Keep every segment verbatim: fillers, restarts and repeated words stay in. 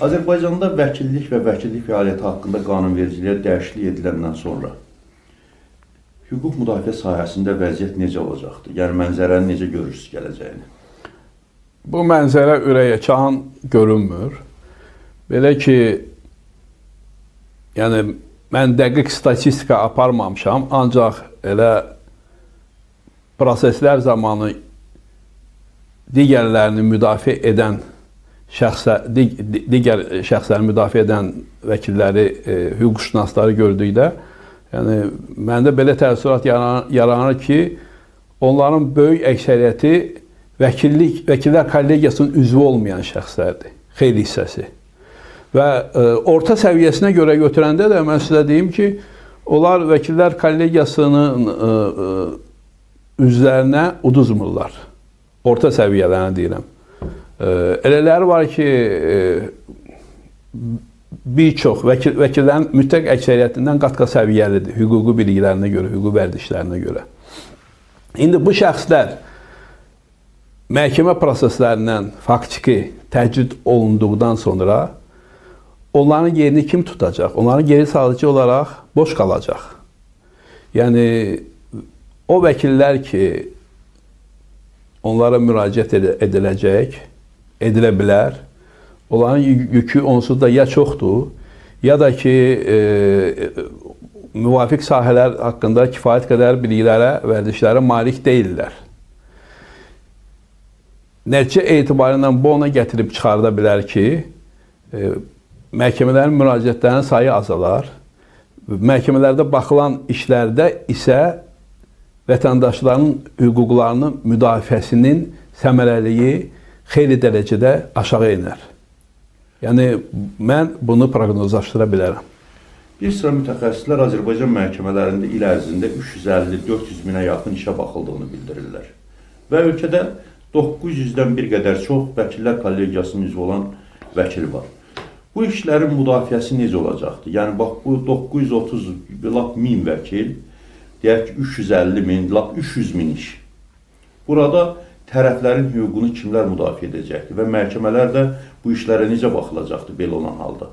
Azərbaycanda vəkillik və vəkillik fəaliyyəti haqqında qanunvericiliyə dəyişiklik ediləndən sonra hüquq müdafiə sahəsində vəziyyət necə olacaqdır? Yəni, mənzərəni necə görürsünüz gələcəyini? Bu mənzərə ürəkaçan görünmür. Belə ki, yəni, mən dəqiq statistika aparmamışam, ancaq elə proseslər zamanı digərlərini müdafiə edən şəxslər, digər şəxsləri müdafiə edən vəkilləri, e, hüquqşünasları gördükdə, yəni, məndə belə təəssürat yaranır ki, onların böyük əksəriyyəti vəkillik, vəkillər kollegiyasının üzvü olmayan şəxslərdir, xeyli hissəsi. Və e, orta səviyyəsinə görə götürəndə də mən sizə deyim ki, onlar vəkillər kollegiyasının e, e, üzvlərinə uduzmurlar. Orta səviyyələrini deyirəm. Elələri var ki, bir çox vəkil, vəkillərin mütləq əksəriyyətindən qat-qat səviyyəlidir, hüquqi biliklərinə görə, hüquqi vərdişlərinə görə. İndi bu şəxslər məhkəmə proseslərindən faktiki təcrid olunduqdan sonra onların yerini kim tutacaq? Onların geri salıcı olaraq boş qalacaq. Yəni, o vəkillər ki, onlara müraciət ediləcək, edilə bilər. Onların yükü onsuz da ya çoxdur, ya da ki, e, müvafiq sahələr haqqında kifayət qədər biliklərə, vərdişlərə malik deyirlər. Nəticə etibarilə bu ona gətirib çıxarda bilər ki, e, məhkəmələrin müraciətlərinin sayı azalar. Məhkəmələrdə baxılan işlərdə isə vətəndaşların hüquqlarının müdafiəsinin səmərəliyi xeyli dərəcədə aşağı iner. Yəni, mən bunu proqnozlaşdıra bilərəm. Bir sıra mütəxəssislər Azərbaycan məhkəmələrində il ərzində üç yüz əlli dörd yüz minə yaxın işə baxıldığını bildirirlər. Və ölkədə doqquz yüzdən bir qədər çox vəkillər kollegiyasının üzvü olan vəkil var. Bu işlərin müdafiəsi necə olacaqdır? Yəni, bax, bu doqquz yüz otuz min vəkil, deyək ki, üç yüz əlli min, üç yüz min iş. Burada tərəflərin hüququnu kimlər müdafiə edəcəkdir və məhkəmələr də bu işlərə necə baxılacaqdır belə olan halda?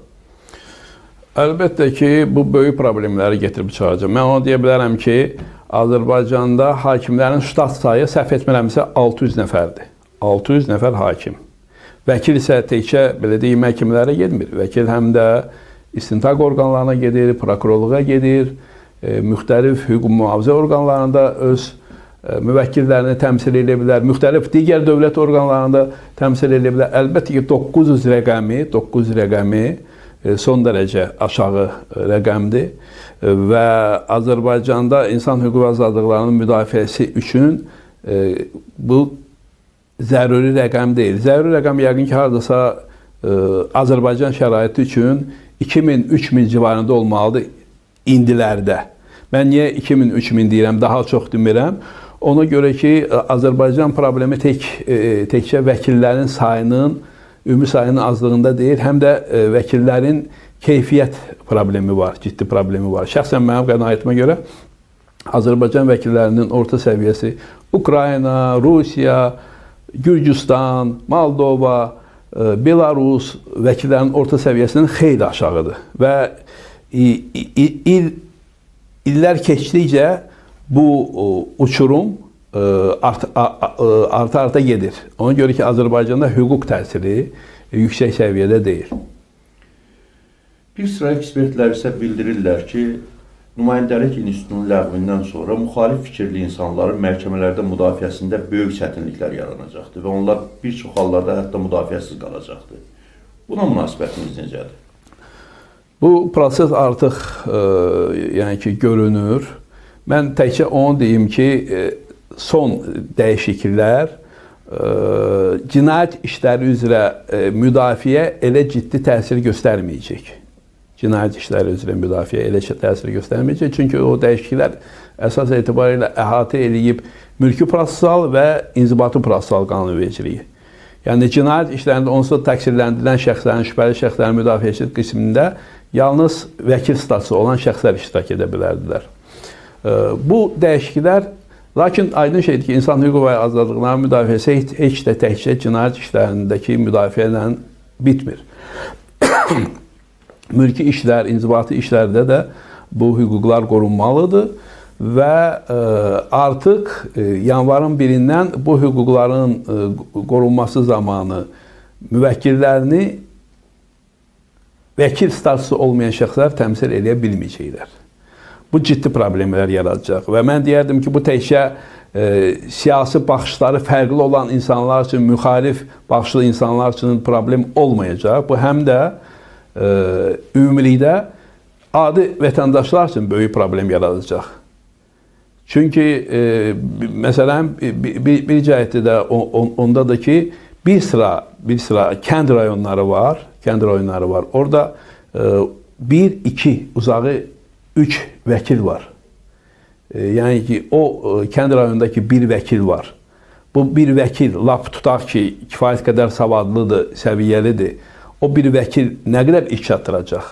Əlbəttə ki, bu böyük problemləri getirib çıxaracaq. Mən ona deyə bilərəm ki, Azərbaycanda hakimlərin ştat sayı səhv etmirəmsə altı yüz nəfərdir. altı yüz nəfər hakim. Vəkil isə təkcə, belə deyək, məhkəmələrə gedmir. Vəkil həm də istintaq orqanlarına gedir, prokurorluğa gedir, e, müxtəlif hüquq mühafizə orqanlarında öz müvəkkillərini təmsil edə bilər, müxtəlif digər dövlət orqanlarında təmsil edə bilər. Əlbəttə ki, doqquz yüz rəqəmi, doqquz yüz rəqəmi son dərəcə aşağı rəqəmdir və Azərbaycanda insan hüquq və azadlıqlarının müdafiəsi üçün bu zəruri rəqəm deyil. Zəruri rəqəm yəqin ki, haradasa Azərbaycan şəraiti üçün iki min üç min civarında olmalıdır indilərdə. Mən niyə iki min üç min deyirəm, daha çox demirəm? Ona görə ki, Azərbaycan problemi tək, təkcə vəkillərin sayının, ümumi sayının azlığında deyil, həm də vəkillərin keyfiyyət problemi var, ciddi problemi var. Şəxsən mənim qənaətimə görə Azərbaycan vəkillərinin orta səviyyəsi Ukrayna, Rusiya, Gürcüstan, Moldova, Belarus vəkillərinin orta səviyyəsindən xeyli aşağıdır. Və il, illər keçdikcə bu uçurum arta-arta gedir. Ona görə ki, Azərbaycanda hüquq təsiri yüksək səviyyədə deyil. Bir sıra ekspertlər isə bildirirlər ki, nümayəndəlik institutunun ləğvindən sonra müxalif fikirli insanların məhkəmələrdə müdafiəsində böyük çətinliklər yaranacaqdır və onlar bir çox hallarda hətta müdafiəsiz qalacaqdır. Buna münasibətiniz necədir? Bu proses artıq e, yəni ki, görünür. Mən təkcə onu deyim ki, e, son dəyişikliklər e, cinayət işləri üzrə e, müdafiə elə ciddi təsir göstərməyəcək. Cinayət işləri üzrə müdafiə elə təsir göstərməyəcək. Çünki o dəyişikliklər əsas etibarilə əhatə edib mülki prosesal və inzibati prosesal qanunvericiliyi. Yəni, cinayət işlərində onsuz da təqsirləndirilən şəxslərin, şübhəli şəxslərin müdafiəçi qismində yalnız vəkil statusu olan şəxslər iştirak edə bilərdilər. Bu dəyişikliklər, lakin aydın şeydir ki, insan hüquq və azadlıqlarının müdafiəsi heç də təkcə cinayət işlərindəki müdafiə ilə bitmir. mülki işlər, inzibati işlərdə də bu hüquqlar qorunmalıdır və e, artıq e, yanvarın birindən bu hüquqların e, qorunması zamanı müvəkkillərini vəkil statusu olmayan şəxslər təmsil edə bilməyəcəklər. Bu ciddi problemlər yaradacaq və mən deyərdim ki, bu təkcə e, siyasi baxışları fərqli olan insanlar üçün, müxalif baxışlı insanlar üçün problem olmayacaq. Bu həm də e, ümumilikdə adi vətəndaşlar üçün böyük problem yaradacaq. Çünki e, məsələn bir, bir, bir cəhətdə də on, ondadır ki, bir sıra bir sıra kənd rayonları var, kənd rayonları var. Orada e, bir, iki, uzağı üç vəkil var. E, yəni ki, o e, kənd rayonundakı bir vəkil var. Bu bir vəkil, lap tutaq ki, kifayət qədər savadlıdır, səviyyəlidir. O bir vəkil nə qədər iş çatdıracaq?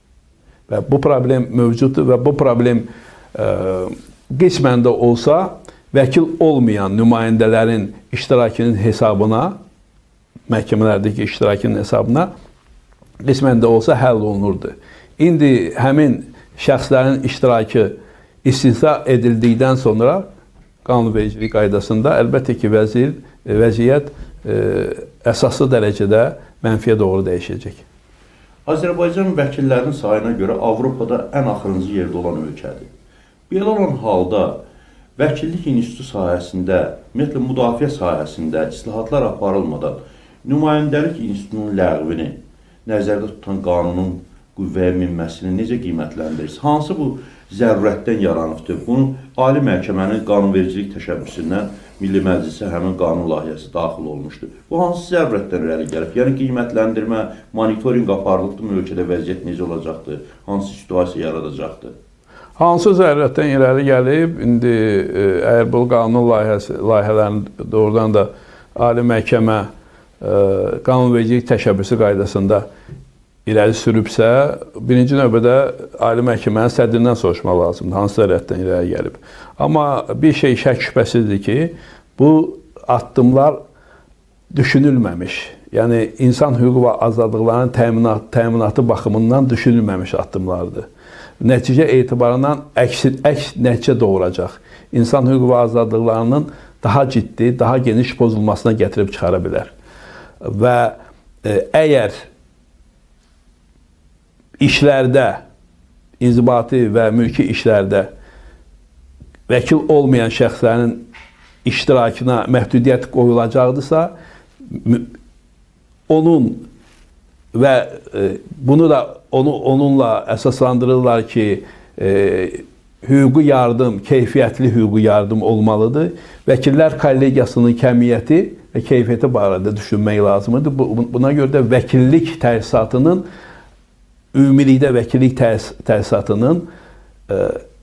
Və bu problem mövcuddur və bu problem e, qismən də olsa, vəkil olmayan nümayəndələrin iştirakının hesabına, məhkəmələrdəki iştirakının hesabına qismən də olsa həll olunurdu. İndi həmin şəxslərin iştirakı istisna edildikdən sonra qanunvericilik qaydasında əlbəttə ki, vəzir, vəziyyət e, əsaslı dərəcədə mənfiyə doğru dəyişəcək. Azərbaycan vəkillərinin sayına görə Avropada ən axırıncı yerdə olan ölkədir. Belə olan halda vəkillik institutu sahəsində, ümumiyyətlə müdafiə sahəsində islahatlar aparılmadan nümayəndəlik institutunun ləğvini nəzərdə tutan qanunun qüvvəyə minməsini necə qiymətləndirirsiniz? Hansı bu zərurətdən yaranıbdır? Bunu Ali Məhkəmənin qanunvericilik təşəbbüsündən Milli Məclisə həmin qanun layihəsi daxil olmuşdur. Bu hansı zərurətdən irəli gəlib? Yəni qiymətləndirmə, monitorinq aparılıbdır, ölkədə vəziyyət necə olacaqdır? Hansı situasiya yaradacaqdır? Hansı zərurətdən irəli gəlib? İndi əgər bu qanun layihəsi, layihələrin doğrudan da Ali Məhkəmə qanunvericilik təşəbbüsü qaydasında irəli sürübsə, birinci növbədə Ali Məhkəmənin sədrindən soruşmaq lazımdır, hansı zərurətdən irəli gəlib. Amma bir şey şək şübhəsizdir ki, bu addımlar düşünülməmiş, yəni insan hüquq və azadlıqlarının təminat, təminatı baxımından düşünülməmiş addımlardır. Nəticə etibarından əks, əks nəticə doğuracaq. İnsan hüquq və azadlıqlarının daha ciddi, daha geniş pozulmasına gətirib çıxara bilər. Və e, əgər işlərdə, inzibati və mülki işlərdə vəkil olmayan şəxslərin iştirakına məhdudiyyət qoyulacaqdırsa, onun və e, bunu da onu, onunla əsaslandırırlar ki, e, hüquqi yardım, keyfiyyətli hüquqi yardım olmalıdır. Vəkillər kollegiyasının kəmiyyəti və keyfiyyəti barədə düşünmək lazımdır. Buna görə də vəkillik təsisatının ümumilikdə vəkillik təsisatının e,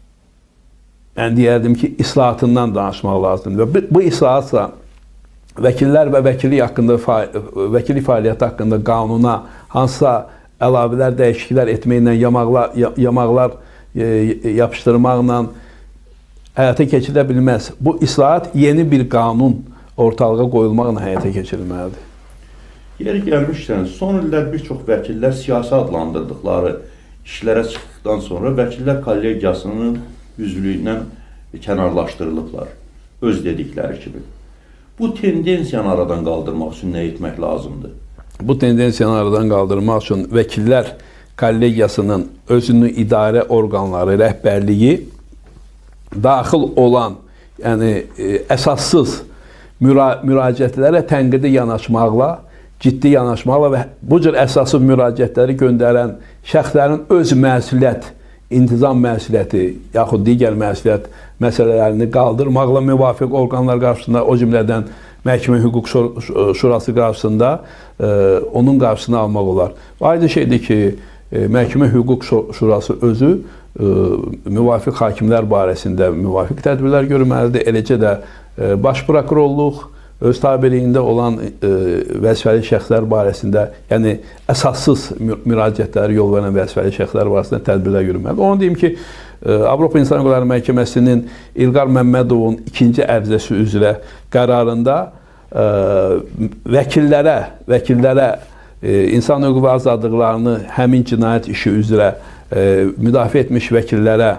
mən deyərdim ki, islahatından danışmaq lazımdır. Və bu islahatsa vəkillər və vəkillik haqqında, vəkillik fəaliyyəti haqqında qanuna hansısa əlavələr, dəyişikliklər etməklə, yamaqlar, yamaqlar e, yapışdırmaqla həyata keçirilə bilməz. Bu islahat yeni bir qanun ortalığa qoyulmaqla həyata keçirilməlidir. Yeri gəlmişsən, son illər bir çox vəkillər siyasi adlandırdıqları işlərə çıxdıqdan sonra vəkillər kollegiyasının üzvlüyündən kənarlaşdırılıblar, öz dedikləri kimi. Bu tendensiyanı aradan qaldırmaq üçün nə etmək lazımdır? Bu tendensiyanı aradan qaldırmaq üçün vəkillər kollegiyasının özünün idarə orqanları, rəhbərliyi daxil olan, yəni əsassız müra müraciətlərə tənqidi yanaşmaqla, ciddi yanaşmaqla və bu cür əsaslı müraciətləri göndərən şəxslərin öz məsuliyyət, intizam məsuliyyəti yaxud digər məsuliyyət məsələlərini qaldırmaqla müvafiq orqanlar qarşısında, o cümlədən Məhkəmə Hüquq Şurası qarşısında e, onun qarşısını almaq olar. Aydın şeydir ki, e, Məhkəmə Hüquq Şurası özü e, müvafiq hakimlər barəsində müvafiq tədbirlər görməlidir. Eləcə də e, baş prokurorluq öz tabeliyində olan e, vəzifəli şəxslər barəsində, yəni əsassız müraciətləri yol verən vəzifəli şəxslər barəsində tədbirlər görülməlidir. Onu deyim ki, e, Avropa İnsan Hüquqları Məhkəməsinin İlqar Məmmədovun ikinci ərizəsi üzrə qərarında e, vəkillərə, vəkillərə insan hüquq və azadlıqlarını həmin cinayət işi üzrə müdafiə etmiş vəkillərə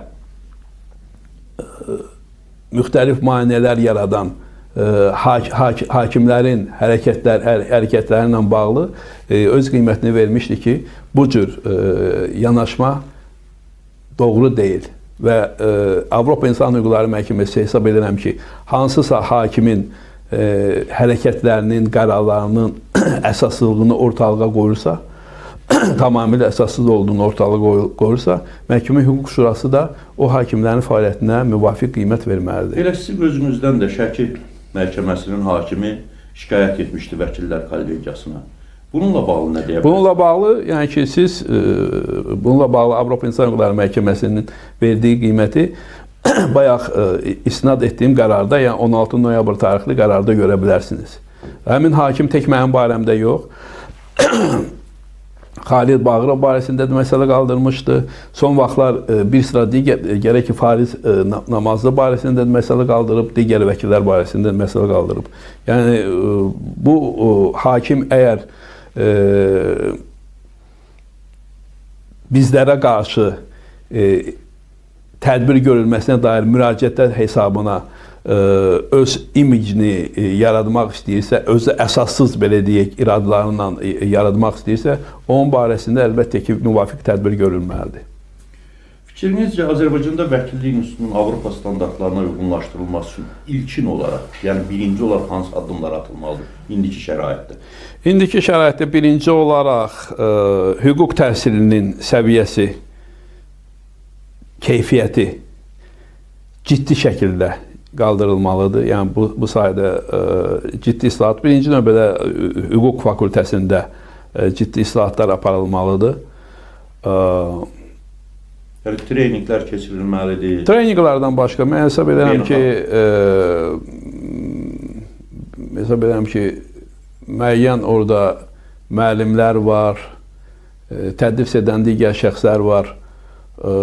müxtəlif maneələr yaradan hak, hak, hakimlərin hərəkətlər, hər, hərəkətləri ilə bağlı öz qiymətini vermişdi ki, bu cür yanaşma doğru deyil. Və Avropa İnsan Hüquqları Məhkəməsi hesab edirəm ki, hansısa hakimin hərəkətlərinin, qərarlarının əsaslılığını ortalığa qoyursa, tamamilə əsassız olduğunu ortalığa qoyursa, Məhkəmə Hüquq Şurası da o hakimlərin fəaliyyətinə müvafiq qiymət verməlidir. Elə sizin gözünüzdən də Şəki məhkəməsinin hakimi şikayət etmişdi vəkillər kollegiyasına. Bununla bağlı nə deyə bilərsiniz? Bununla bağlı, yəni ki, siz bununla bağlı Avropa İnsan Hüquqları Məhkəməsinin verdiyi qiyməti bayaq istinad etdiyim qərarda, yəni on altı noyabr tarixli qərarda görə bilərsiniz. Həmin hakim tək mənim barəmdə yox, Xalid Bağırov barəsində də məsələ qaldırmışdı. Son vaxtlar bir sıra digər, gərək ki, fariz namazı barəsində də məsələ qaldırıb, digər vəkillər barəsində də məsələ qaldırıb. Yəni, bu hakim əgər e, bizlərə qarşı e, tədbir görülməsinə dair müraciətlər hesabına e, öz imicini e, yaratmaq istəyirsə, özü əsassız, belə deyək, iradlarla e, yaratmaq istəyirsə, onun barəsində əlbəttə ki, müvafiq tədbir görülməlidir. Fikrinizcə, Azərbaycanda vəkillik institutunun Avropa standartlarına uyğunlaşdırılması üçün ilkin olaraq, yəni birinci olaraq hansı addımlar atılmalıdır indiki şəraitdə? İndiki şəraitdə birinci olaraq e, hüquq təhsilinin səviyyəsi, keyfiyyəti ciddi şəkildə qaldırılmalıdır. Yəni, bu, bu sayədə e, ciddi islahat, birinci növbədə hüquq fakültəsində e, ciddi islahatlar aparılmalıdır. E, Yəni, treninqlər keçirilməlidir. Treninqlərdən başqa, mən hesab edirəm ki, e, hesab edirəm ki, müəyyən orada müəllimlər var, e, tədris edən digər şəxslər var. E,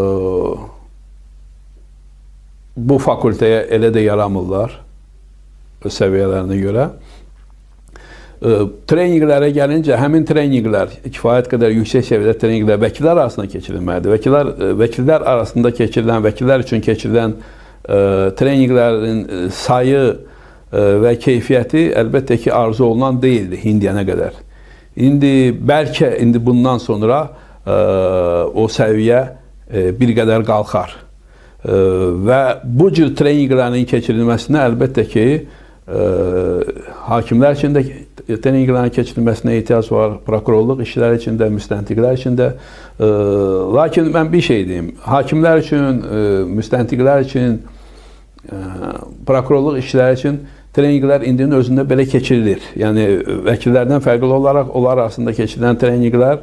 bu fakültəyə elə də yaramırlar öz səviyyələrinə görə. Treninqlərə gəlincə, həmin treninqlər kifayət qədər yüksək səviyyədə treninqlər vəkillər arasında keçirilməlidir. Vəkillər, vəkillər arasında keçirilən, vəkillər üçün keçirilən e, treninqlərin sayı e, və keyfiyyəti əlbəttə ki, arzu olunan deyildi indiyənə qədər. İndi bəlkə indi bundan sonra e, o səviyyə e, bir qədər qalxar. E, və bu cür treninqlərin keçirilməsinə əlbəttə ki, e, hakimlər üçün də treninqlərin keçirilməsinə ehtiyac var, prokurorluq işləri üçün də, müstəntiqlər üçün də. E, lakin mən bir şey deyim, hakimlər üçün, e, müstəntiqlər üçün, e, prokurorluq işləri üçün treninqlər indinin özündə belə keçirilir. Yəni, vəkillərdən fərqli olaraq onlar arasında keçirilən treninqlər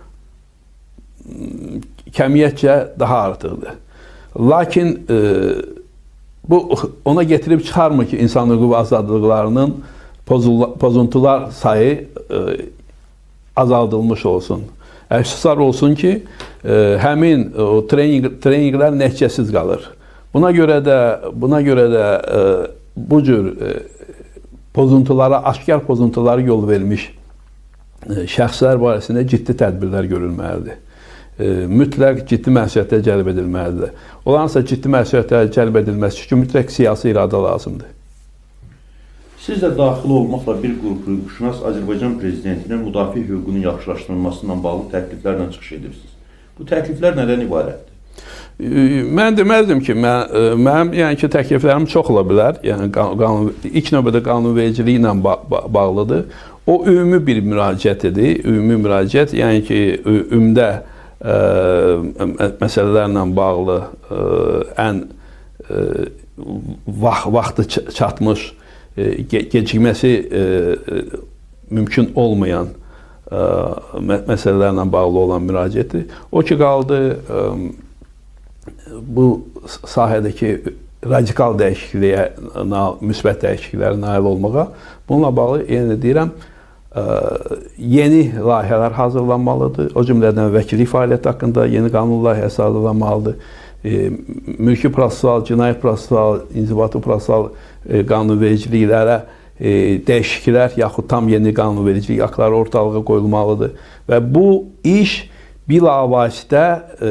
kəmiyyətcə daha artıqdır. Lakin e, bu ona getirib çıxarmır ki, insan hüquq və azadlıqlarının pozuntular sayı e, azaldılmış olsun. Əfsuslar olsun ki, e, həmin o trening, treninqlər nəticəsiz qalır. Buna görə də, buna görə də e, bu cür e, pozuntulara, aşkar pozuntulara yol vermiş e, şəxslər barəsində ciddi tədbirlər görülməlidir. E, mütləq ciddi məsuliyyətə cəlb edilməlidir. Olansa ciddi məsuliyyətə cəlb edilməsi üçün mütləq siyasi iradə lazımdır. Siz də daxil olmaqla bir qrup hüquqşünas Azərbaycan Prezidentinin müdafiə hüququnun yaxşılaşdırılmasıyla bağlı təkliflərlə çıxış edirsiniz. Bu təkliflər nədən ibarətdir? Mən deməzdim ki, mən, mənim yəni ki, təkliflərim çox ola bilər. Yəni, qanun, ilk növbədə qanunvericiliyi ilə ba ba bağlıdır. O, ümumi bir müraciətidir. Ümumi müraciət, yəni ki, ümumdə ə, məsələlərlə bağlı ə, ən ə, vaxt, vaxtı çatmış, Ge gecikməsi e, mümkün olmayan e, məsələlərlə bağlı olan müraciətdir. O ki, qaldı e, bu sahədəki radikal dəyişikliyə, müsbət dəyişikliklərə nail olmağa. Bununla bağlı, yenə deyirəm, e, yeni layihələr hazırlanmalıdır. O cümlədən vəkillik fəaliyyəti haqqında yeni qanun layihəsi hazırlanmalıdır. E, mülki prosessual, cinayət prosessual, inzibati prosessual e, qanunvericiliklərə e, dəyişikliklər yaxud tam yeni qanunvericilik aktları ortalığa qoyulmalıdır və bu iş bilavasitə e,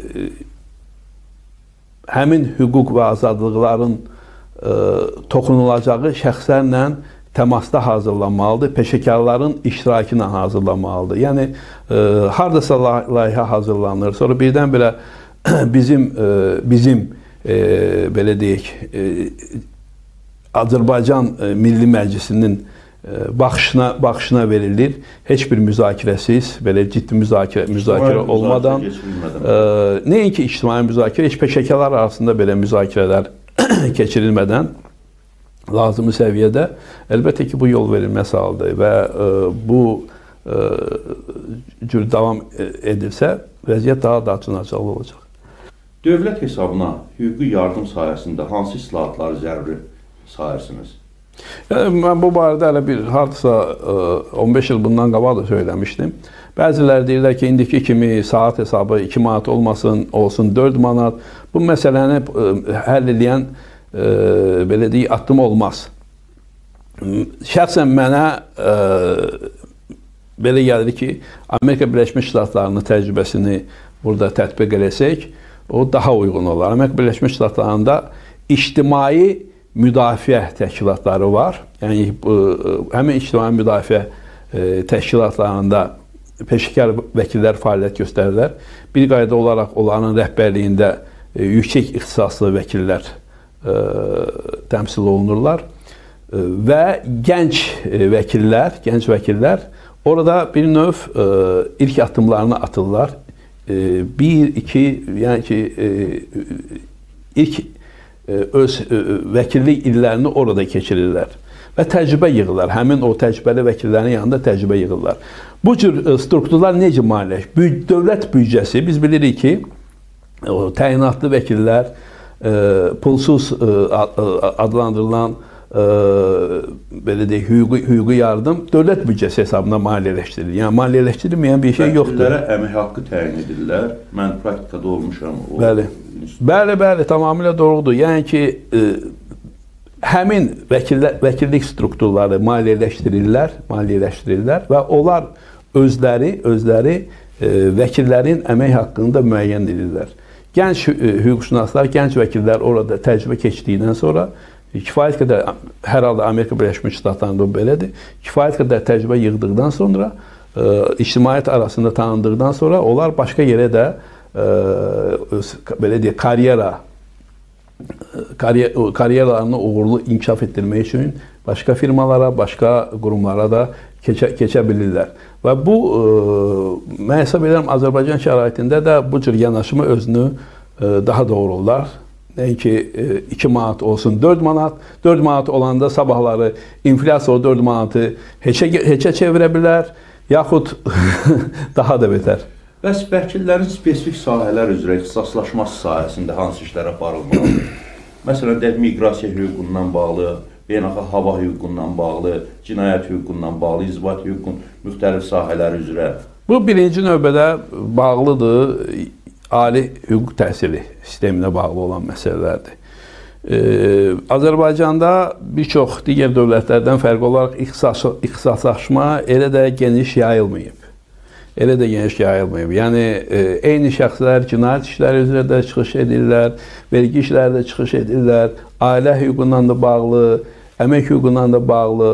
həmin hüquq və azadlıqların e, toxunulacağı şəxslərlə təmasda hazırlanmalıdır, peşəkarların iştirakı ilə hazırlanmalıdır. Yəni, e, haradasa layihə hazırlanır, sonra birdən-birə bizim, e, bizim e, belə deyək, e, Azərbaycan e, Milli Məclisinin e, baxışına, baxışına verilir. Heç bir müzakirəsiz, belə ciddi müzakirə, müzakirə olmadan, e, nəinki ictimai müzakirə, heç peşəkarlar arasında belə müzakirələr keçirilmədən, lazımi səviyyədə, əlbəttə ki, bu yol verilməsi haldır və e, bu e, cür davam edilsə, vəziyyət daha da açınacaqlı olacaq. Dövlət hesabına hüquqi yardım sayəsində hansı islahatları zəruri sayırsınız? Yəni, mən bu barədə hələ bir hardasa on beş il bundan qabaq da söyləmişdim. Bəziləri deyirlər ki, indiki kimi saat hesabı iki manat olmasın, olsun dörd manat. Bu məsələni həll edən E, belə deyək, addım olmaz. Şəxsən mənə e, belə gəlir ki, Amerika Birləşmiş Ştatlarının təcrübəsini burada tətbiq eləsək, o daha uyğun olar. Amerika Birləşmiş Ştatlarında ictimai müdafiə təşkilatları var. Yəni, bu, həmin ictimai müdafiə e, təşkilatlarında peşəkar vəkillər fəaliyyət göstərirlər. Bir qayda olaraq onların rəhbərliyində e, yüksək ixtisaslı vəkillər Ə, təmsil olunurlar ə, və gənc ə, vəkillər, gənc vəkillər orada bir növ ə, ilk addımlarını atırlar. Ə, bir, iki, yəni ki, ə, ilk ə, öz ə, vəkillik illərini orada keçirirlər və təcrübə yığırlar. Həmin o təcrübəli vəkillərin yanında təcrübə yığırlar. Bu cür ə, strukturlar necə maliyyələşir? Dövlət büdcəsi, biz bilirik ki, o, təyinatlı vəkillər, E, pulsuz e, adlandırılan e, belə deyək, hüquqi, hüquqi yardım dövlət büdcəsi hesabına maliyyələşdirilir. Yəni, maliyyələşdirilməyən bir şey yoxdur. Vəkillərə əmək haqqı təyin edirlər. Mən praktikada olmuşam. O bəli. Bəli, bəli, tamamilə doğrudur. Yəni ki, e, həmin vəkillər, vəkillik strukturları maliyyələşdirirlər, maliyyələşdirirlər və onlar özləri, özləri e, vəkillərin əmək haqqını da müəyyən edirlər. Gənc hüquqşünaslar, gənc vəkillər orada təcrübə keçdikdən sonra kifayət qədər, hər halda Amerika Birləşmiş Ştatlarında belədir, kifayət qədər təcrübə yığdıqdan sonra, e, ictimaiyyət arasında tanındıqdan sonra onlar başqa yerə də e, belə deyək, karyera, karyer, karyeralarını uğurlu inkişaf etdirmək üçün başqa firmalara, başqa qurumlara da keçə, keçə bilirlər. Və bu, e, mən hesab edirəm, Azərbaycan şəraitində də bu cür yanaşma özünü e, daha doğru olar. Nəinki e, iki manat olsun, dörd manat. dörd manat olanda sabahları inflyasiya o dörd manatı heçə, heçə çevirə bilər, yaxud daha da betər. Bəs vəkillərin spesifik sahələr üzrə ixtisaslaşması sahəsində hansı işlər aparılmalıdır? Məsələn, deyək, miqrasiya hüququndan bağlı, beynəlxalq hava hüququndan bağlı, cinayət hüququndan bağlı, inzibati hüququn müxtəlif sahələri üzrə. Bu birinci növbədə bağlıdır, ali hüquq təhsili sisteminə bağlı olan məsələlərdir. Ee, Azərbaycanda bir çox digər dövlətlərdən fərqli olaraq ixtisaslaşma elə də geniş yayılmayıb. Elə də geniş yayılmayıb. Yəni, e, eyni şəxslər cinayət işləri üzrə də çıxış edirlər, vergi işləri də çıxış edirlər, ailə hüququndan da bağlı, əmək hüququndan da bağlı.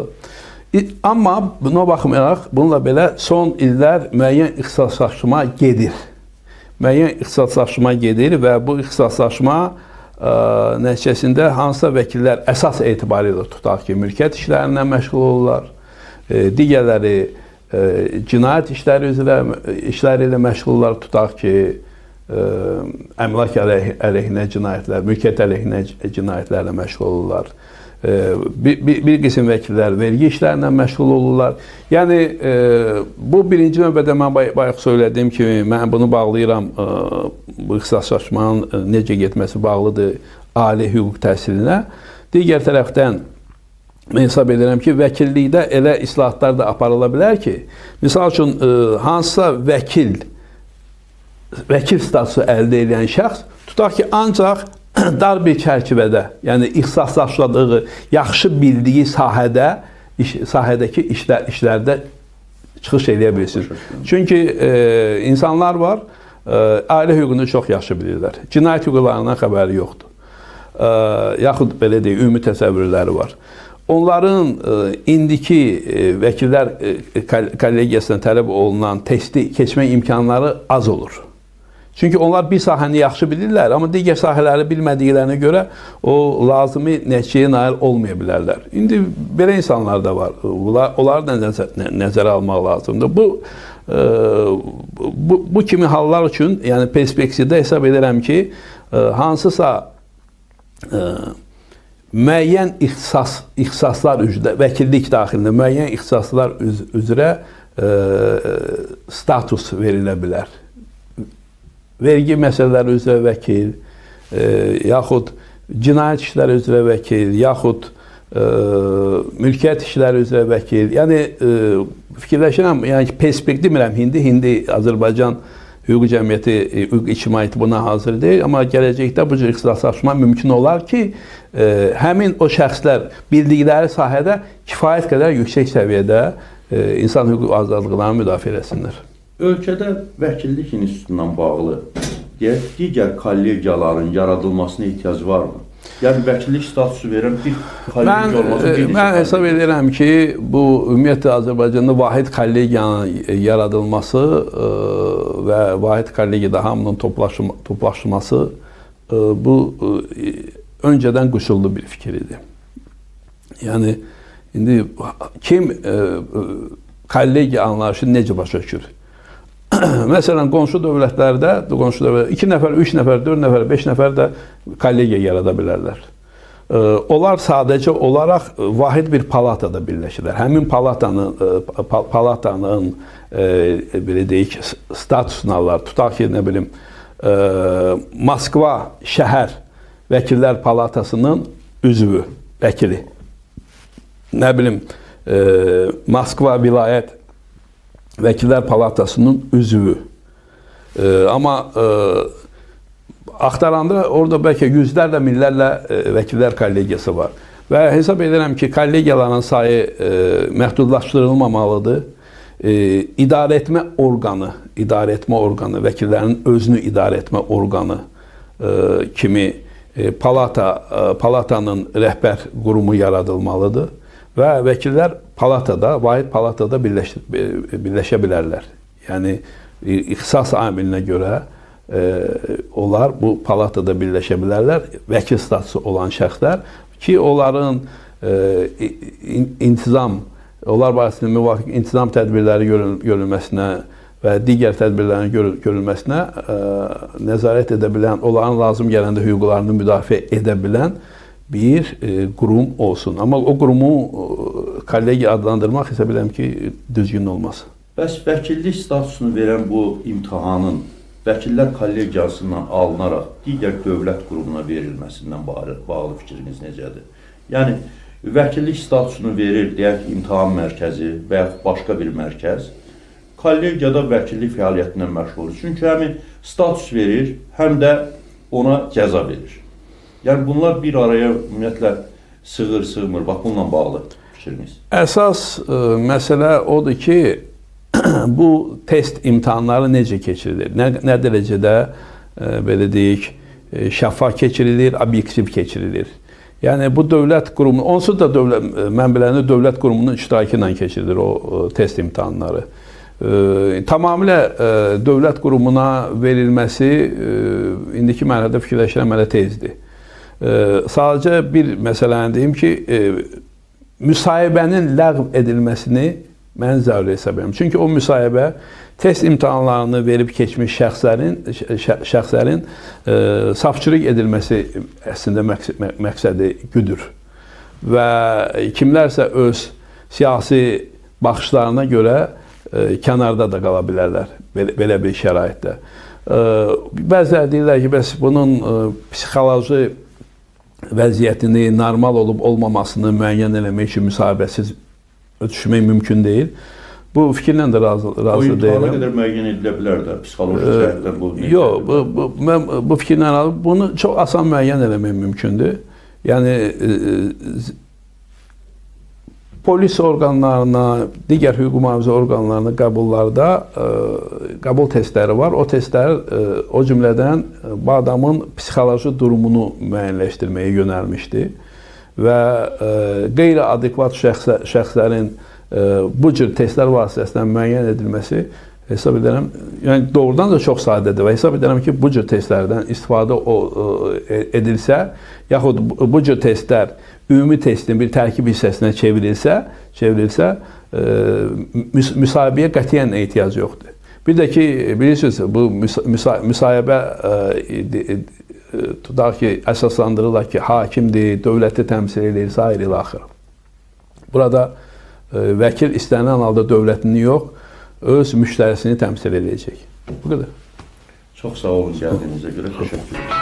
Amma buna baxmayaraq, bununla belə son illər müəyyən ixtisaslaşma gedir. Müəyyən ixtisaslaşma gedir və bu ixtisaslaşma ə, nəticəsində hansısa vəkillər əsas etibarilə tutaq ki, mülkiyyət işlərindən məşğul olurlar, e, digərləri e, cinayət işləri üzrə işləri ilə məşğullar, tutaq ki, e, əmlak əleyhinə cinayətlər, mülkiyyət əleyhinə cinayətlərlə məşğul olurlar. Bir, bir, bir qism vəkillər vergi işlərindən məşğul olurlar. Yəni, e, bu birinci növbədə mən bay, bayaq söylədiyim kimi, mən bunu bağlayıram, e, bu ixtisaslaşmanın e, necə getməsi bağlıdır ali hüquq təhsilinə. Digər tərəfdən, mən hesab edirəm ki, vəkillikdə elə islahatlar da aparıla bilər ki, misal üçün, e, hansısa vəkil, vəkil statusu əldə edən şəxs, tutaq ki, ancaq dar bir çərçivədə, yəni ixtisaslaşdığı, yaxşı bildiyi sahədə, iş, sahədəki işlər, işlərdə çıxış edə bilirsiniz. Çünki e, insanlar var, e, ailə hüququnu çox yaxşı bilirlər. Cinayət hüquqlarından xəbəri yoxdur. E, yaxud belə deyək, ümumi təsəvvürləri var. Onların e, indiki e, vəkillər e, kollegiyasına tələb olunan testi keçmək imkanları az olur. Çünki onlar bir sahəni yaxşı bilirlər, amma digər sahələri bilmədiklərinə görə o lazımi nəticəyə nail olmaya bilərlər. İndi belə insanlar da var. Onları da nəzərə, nəzərə almaq lazımdır. Bu, e, bu, bu kimi hallar üçün, yəni perspektivdə hesab edirəm ki, e, hansısa e, müəyyən ixtisas, ixtisaslar üzrə, vəkillik daxilində müəyyən ixtisaslar üz, üzrə e, status verilə bilər. Vergi məsələləri üzrə vəkil, e, yaxud cinayət işləri üzrə vəkil, yaxud e, mülkiyyət işləri üzrə vəkil. Yəni, e, fikirləşirəm, yəni perspektiv demirəm, hindi, hindi Azərbaycan hüquq cəmiyyəti, hüquq ictimaiyyəti buna hazır deyil, amma gələcəkdə bu cür ixtisaslaşma mümkün olar ki, e, həmin o şəxslər bildikləri sahədə kifayət qədər yüksək səviyyədə e, insan hüquq azadlıqlarını müdafiə etsinlər. Ölkədə vəkillik institutundan bağlı deyək, digər kollegiyaların yaradılmasına ehtiyac varmı? Yəni, vəkillik statusu verən bir kollegiya olması bir neçə Mən hesab edirəm ki, bu ümumiyyətlə Azərbaycanda vahid kollegiyanın yaradılması ə, və vahid kollegiyada hamının toplaşma, toplaşması ə, bu ə, öncədən qüsurlu bir fikir idi. Yəni, indi kim ə, kollegiya anlayışı necə başa düşür? Məsələn, qonşu dövlətlərdə, qonşu dövlətlərdə iki nəfər, üç nəfər, dörd nəfər, beş nəfər də kollegiya yarada bilərlər. Onlar sadəcə olaraq vahid bir palatada birləşirlər. Həmin palatanın, palatanın belə deyək, statusunu alırlar. Tutaq ki, nə bilim, Moskva şəhər vəkillər palatasının üzvü, vəkili. Nə bilim, Moskva vilayət Vəkillər Palatasının üzvü. E, amma e, axtaranda orada bəlkə yüzlərlə, minlərlə e, vəkillər kollegiyası var. Və hesab edirəm ki, kollegiyaların sayı e, məhdudlaşdırılmamalıdır. E, idarə etmə orqanı, idarə etmə orqanı, vəkillərin özünü idarə etmə orqanı e, kimi e, palata, e, palatanın rəhbər qurumu yaradılmalıdır. Və vəkillər palatada, vahid palatada birləş, birləşə bilərlər. Yəni, ixtisas amilinə görə e, onlar bu palatada birləşə bilərlər. Vəkil statusu olan şəxslər ki, onların e, intizam, onlar barəsində müvafiq intizam tədbirləri görülməsinə və digər tədbirlərin görülməsinə e, nəzarət edə bilən, onların lazım gələndə hüquqlarını müdafiə edə bilən bir e, qurum olsun. Amma o qurumu e, kollegiya adlandırmaq isə biləm ki, düzgün olmaz. Bəs vəkillik statusunu verən bu imtahanın vəkillər kollegiyasından alınaraq digər dövlət qurumuna verilməsindən bağlı, bağlı fikriniz necədir? Yəni, vəkillik statusunu verir, deyək, imtahan mərkəzi və yaxud başqa bir mərkəz, kollegiyada vəkillik fəaliyyətindən məşğul olur. Çünki həmin status verir, həm də ona cəza verir. Yəni, bunlar bir araya ümumiyyətlə sığır, sığmır. Bax, bununla bağlı fikriniz. Əsas ə, məsələ odur ki, bu test imtahanları necə keçirilir? Nə, nə dərəcədə, ə, belə deyək, şəffaf keçirilir, obyektiv keçirilir? Yəni, bu dövlət qurumu, onsuz da dövlət, mən biləni dövlət qurumunun iştirakı ilə keçirilir o, o test imtahanları. Ə, tamamilə ə, dövlət qurumuna verilməsi ə, indiki mərhələdə fikirləşirəm hələ tezdir. Ə, sadəcə bir məsələni deyim ki, ə, müsahibənin ləğv edilməsini mən zəruri hesab edirəm. Çünki o müsahibə test imtahanlarını verib keçmiş şəxslərin, şəxslərin ə, safçılıq edilməsi əslində məqsəd, məqsədi güdür. Və kimlərsə öz siyasi baxışlarına görə ə, kənarda da qala bilərlər belə, belə bir şəraitdə. Ə, bəziləri deyirlər ki, bəs bunun ə, psixoloji vəziyyətini, normal olub olmamasını müəyyən eləmək üçün müsahibəsiz düşmək mümkün deyil. Bu fikirlə də razı, O razı imtahana deyiləm. qədər müəyyən edilə bilər də, psixoloji cəhətdən bu. Yox, bu, bu, mən bu fikirlə razı, bunu çox asan müəyyən eləmək mümkündür. Yəni, e, polis orqanlarına, digər hüquq mühafizə orqanlarına qəbullarda e, qəbul testləri var. O testlər e, o cümlədən bu adamın psixoloji durumunu müəyyənləşdirməyə yönəlmişdir və e, qeyri-adekvat şəxsə, şəxslərin e, bu cür testlər vasitəsilə müəyyən edilməsi hesab edirəm, yəni doğrudan da çox sadədir və hesab edirəm ki, bu cür testlərdən istifadə o, e, edilsə, yaxud bu, bu cür testlər ümumi testin bir tərkib hissəsinə çevrilsə, çevrilsə e, müs müsahibəyə qətiyyən ehtiyac yoxdur. Bir də ki, bilirsiniz, bu müsa müsa müsahibə e, tutaq ki, əsaslandırırlar ki, hakimdir, dövləti təmsil edir, sair ilə axır. Burada e, vəkil istənilən halda dövlətini yox, öz müştərisini təmsil edəcək. Bu qədər. Çox sağ olun gəldiyinizə görə, təşəkkür ederim.